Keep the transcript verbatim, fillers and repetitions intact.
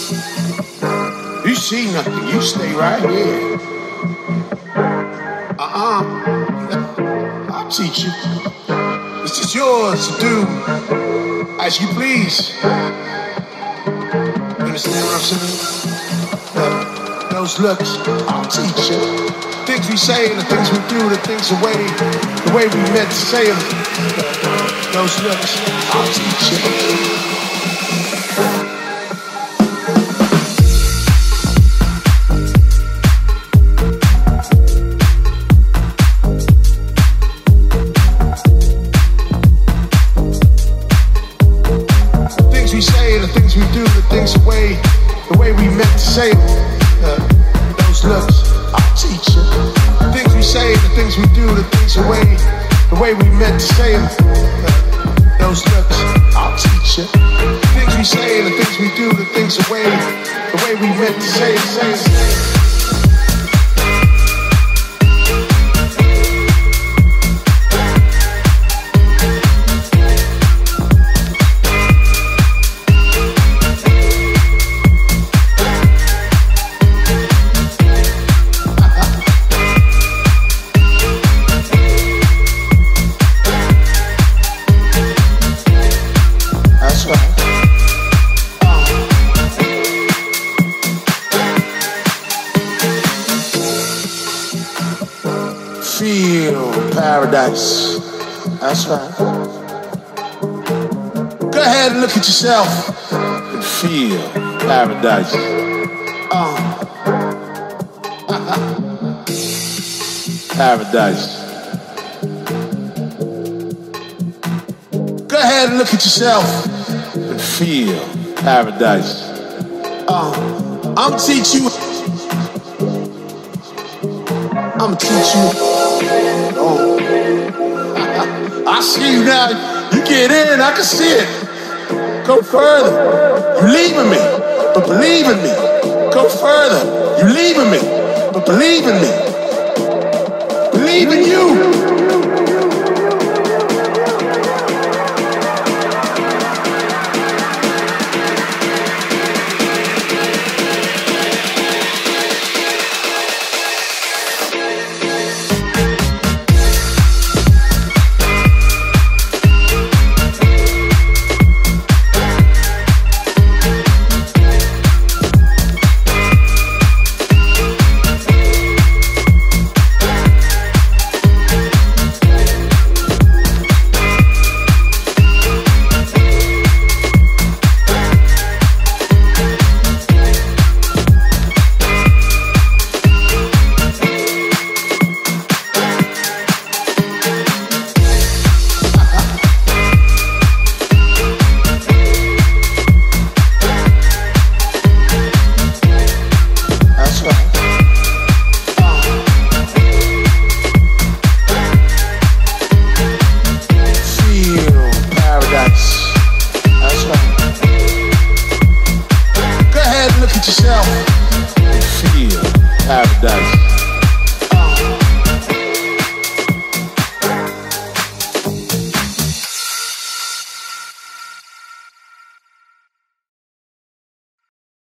You see nothing, you stay right here. Uh-uh. I'll teach you. It's just yours to do as you please. You understand what I'm saying? Uh, those looks, I'll teach you. Things we say and the things we do, the things the way, the way we meant to say them. Those looks, I'll teach you. Say uh, those looks, I'll teach you. The things we say, the things we do, the things the way, the way we meant to say them. Uh, those looks, I'll teach you. The things we say, the things we do, the things the way, the way we meant to say it. Say it. Paradise. That's right. Go ahead and look at yourself and feel paradise. Uh. Paradise. Go ahead and look at yourself and feel paradise. Uh. I'm teach you. I'm teach you. Oh. I see you now. You get in, I can see it. Go further. You leaving me, but believe in me. Go further. You leaving me, but believe in me. Believe in you. Paradise.